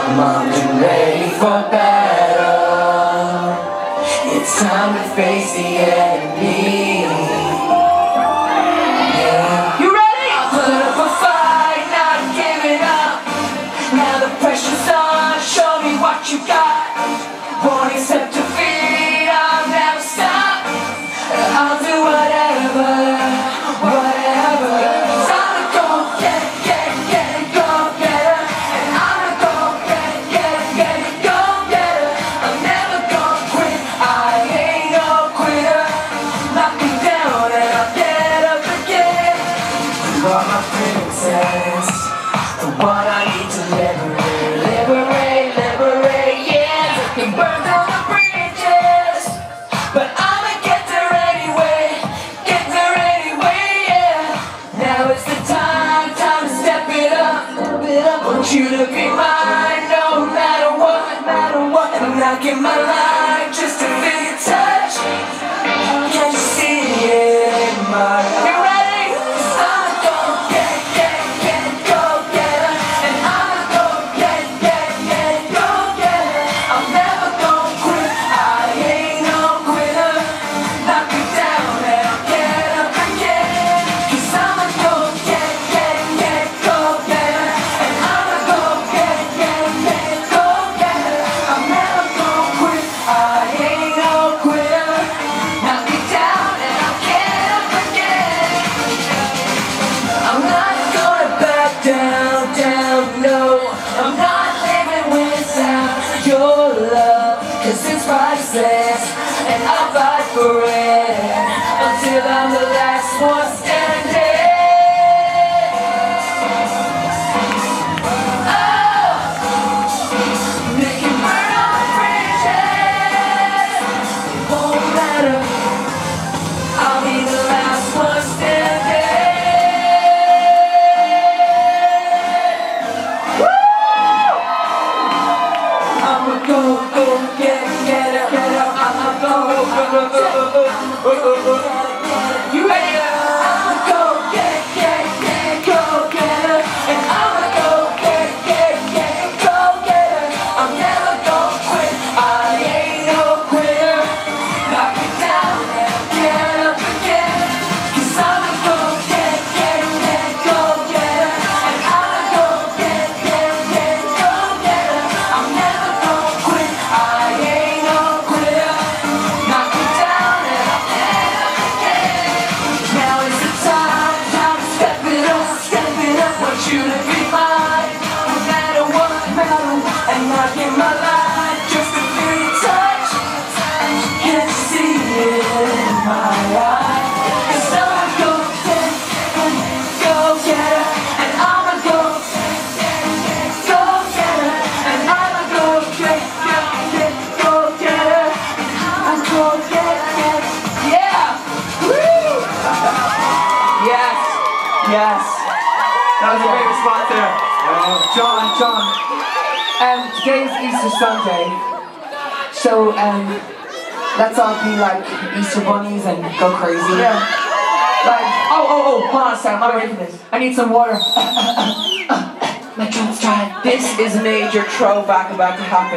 I'm up and ready for battle. It's time to face the enemy. Yeah. You ready? I'll put up a fight, not giving up. Now the pressure's on, show me what you got. Won't accept defeat, I'll never stop. I'll do whatever. My princess, the one I need to liberate, yeah. They can burn down the bridges, but I'ma get there anyway, yeah. Now is the time to step it up. Want you to be mine, no matter what. And I'm not giving my life just to feel your touch. Can't you see it in my eyes? Down, no, I'm not living without your love, 'cause it's priceless, and I'll fight for it until I'm the last one standing. Oh, they can burn all the bridges, it won't matter, I'll be the last one standing. Go, get it, I'ma go, you ready? I'ma go, get it, and I'ma go, get it, I'm never gonna quit, I ain't no quitter, knock me down and get up again, 'cause I'ma go, get it, and I'ma go, get it, I'm never gonna quit, I ain't no quitter, knock me down and I'll get up again. Now is the time to step it up, want you to be mine, no matter what, and not give my life just to feel your touch. Can't see it in my eyes, 'cause I'ma go get it, and I'ma go get it, and I'ma go get it, I'll go get it, yeah! Woo! Yes. That was a great response there. John. Today's Easter Sunday, so let's all be like Easter bunnies and go crazy. Yeah. Like, hold on a second, I'm ready for this. I need some water. My throat's dry. This is a major throwback about to happen.